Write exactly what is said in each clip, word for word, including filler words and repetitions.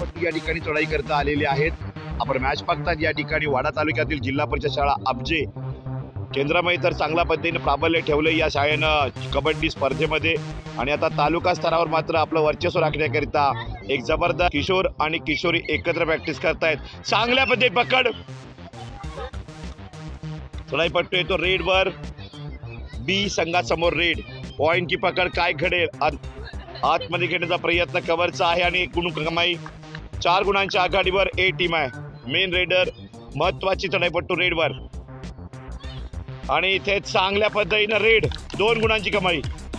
कबड्डी या ठिकाणी चढाई करता आलेले आहेत। आपण मॅच बघतात या ठिकाणी वाडा तालुक्यातील जिल्हा परिषद शाळा अब्जे केंद्रामध्ये तर चांगल्या पद्धतीने प्राबल्य ठेवले या शाळेनं कबड्डी स्पर्धेमध्ये। आणि आता तालुका स्तरावर मात्र आपलं वर्चस्व राखण्याकरिता एक जबरदस्त किशोर आणि किशोरी एकत्र प्रॅक्टिस करतायत। चांगल्या पद्धतीने पकड चढाई पट्टू येतो रेड वर, बी संघासमोर रेड, पॉइंट की पकड काय घडेल, आतमध्ये घेण्याचा प्रयत्न कव्हरचा आहे आणि गुण कमाई चार गुणांच्या आघाडीवर ए टीम आहे। मेन रेडर महत्वाची चढाईपट्टू रेडवर आणि इथे चांगल्या पद्धतीने रेड दोन गुणांची कमाई।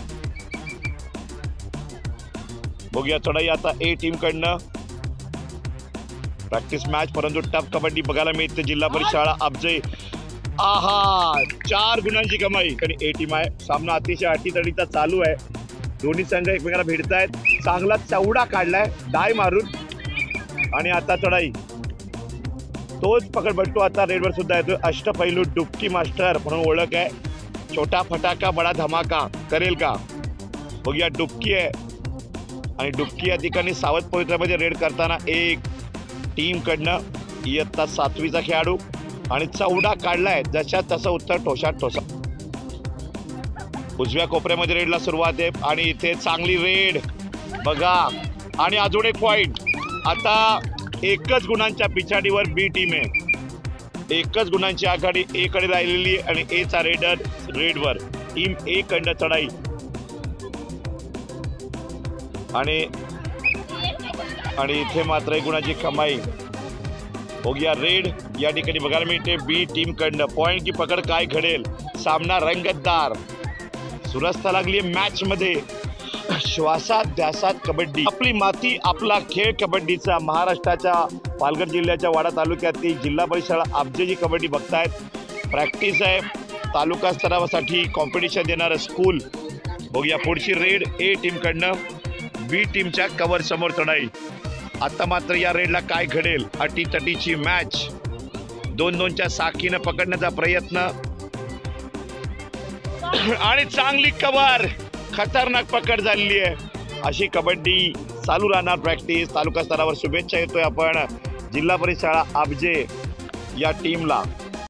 बघूया चढाई आता ए टीम कडनं प्रॅक्टिस मॅच परंतु टफ कबड्डी बघायला मिळते जिल्हा परिषद शाळा अब्जे। आहा चार गुणांची कमाई आणि ए टीम आहे। सामना अतिशय अटीतडीचा चालू आहे, दोन्ही संघ एकमेकांना भिडतायत। चांगला चौडा काढलाय डाय मारून आणि आता चढाई तोच पकडपट्टू आता रेडवर सुद्धा येतोय। अष्टपैलू डुबकी मास्टर म्हणून ओळख आहे। छोटा फटाका बडा धमाका करेल का बघूया। डुबकी आहे आणि डुबकी या ठिकाणी सावध पवित्रामध्ये रेड करताना एक टीम कडनं इयत्ता सातवीचा खेळाडू आणि चौडा काढलाय जशा तसं उत्तर ठोसा ठोसा। उजव्या कोपऱ्यामध्ये रेडला सुरुवात आहे आणि इथे चांगली रेड बघा आणि अजून एक पॉइंट। आता एकच गुणांच्या पिछाडीवर बी टीम आहे, एकच गुणांची आघाडी ए कडे राहिलेली आणि ए चा रेडर रेडवर टीम ए कडनं चढाई आणि आणि इथे मात्र एक गुणाची कमाई। बघूया रेड या ठिकाणी बघायला मिळते बी टीम कडनं पॉइंट की पकड काय घडेल। सामना रंगतदार सुरस्ता लागली मॅच मध्ये। श्वासात ध्यासात कबड्डी आपली माती आपला खेळ कबड्डीचा महाराष्ट्राच्या पालघर जिल्ह्याच्या वाडा तालुक्यातील जिल्हा परिषद शाळा अब्जे जी कबड्डी बघतायत। प्रॅक्टिस आहे तालुका स्तरासाठी कॉम्पिटिशन देणारं स्कूल। बघूया पुढची रेड ए टीम कडनं बी टीमच्या कव्हर समोर चढाई। आता मात्र या रेडला काय घडेल, अटीतटीची मॅच, दोन दोनच्या साखीनं पकडण्याचा प्रयत्न आणि चांगली कव्हर, खतरनाक पकड झालेली आहे। अशी कबड्डी चालू राहणार प्रॅक्टिस तालुका स्तरावर। शुभेच्छा येतोय आपण जिल्हा परिषद शाळा अब्जे या टीमला।